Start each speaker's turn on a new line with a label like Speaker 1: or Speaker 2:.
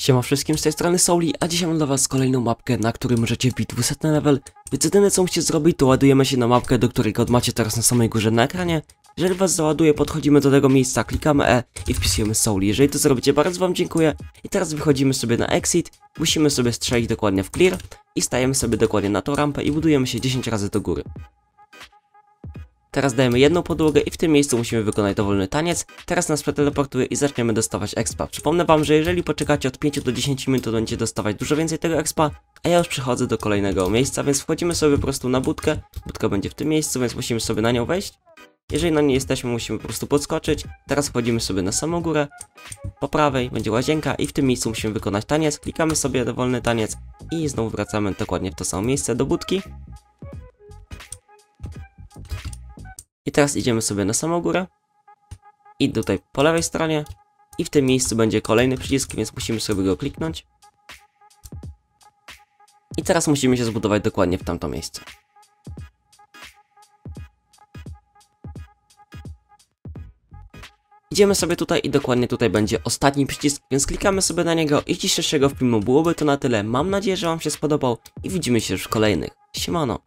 Speaker 1: Siema wszystkim, z tej strony Souli, a dzisiaj mam dla was kolejną mapkę, na której możecie wbić 200 level. Więc jedyne co musicie zrobić, to ładujemy się na mapkę, do której kod macie teraz na samej górze na ekranie. Jeżeli was załaduje, podchodzimy do tego miejsca, klikamy E i wpisujemy Souli. Jeżeli to zrobicie, bardzo wam dziękuję. I teraz wychodzimy sobie na exit, musimy sobie strzelić dokładnie w clear i stajemy sobie dokładnie na tą rampę i budujemy się 10 razy do góry. Teraz dajemy jedną podłogę i w tym miejscu musimy wykonać dowolny taniec. Teraz nas przeteleportuje i zaczniemy dostawać expa. Przypomnę wam, że jeżeli poczekacie od 5 do 10 minut, to będziecie dostawać dużo więcej tego expa, a ja już przechodzę do kolejnego miejsca, więc wchodzimy sobie po prostu na budkę. Budka będzie w tym miejscu, więc musimy sobie na nią wejść. Jeżeli na niej jesteśmy, musimy po prostu podskoczyć. Teraz wchodzimy sobie na samą górę. Po prawej będzie łazienka i w tym miejscu musimy wykonać taniec. Klikamy sobie dowolny taniec i znowu wracamy dokładnie w to samo miejsce do budki. I teraz idziemy sobie na samą górę i tutaj po lewej stronie i w tym miejscu będzie kolejny przycisk, więc musimy sobie go kliknąć. I teraz musimy się zbudować dokładnie w tamto miejsce. Idziemy sobie tutaj i dokładnie tutaj będzie ostatni przycisk, więc klikamy sobie na niego i dzisiejszego filmu byłoby to na tyle. Mam nadzieję, że wam się spodobał i widzimy się już w kolejnych. Siemano!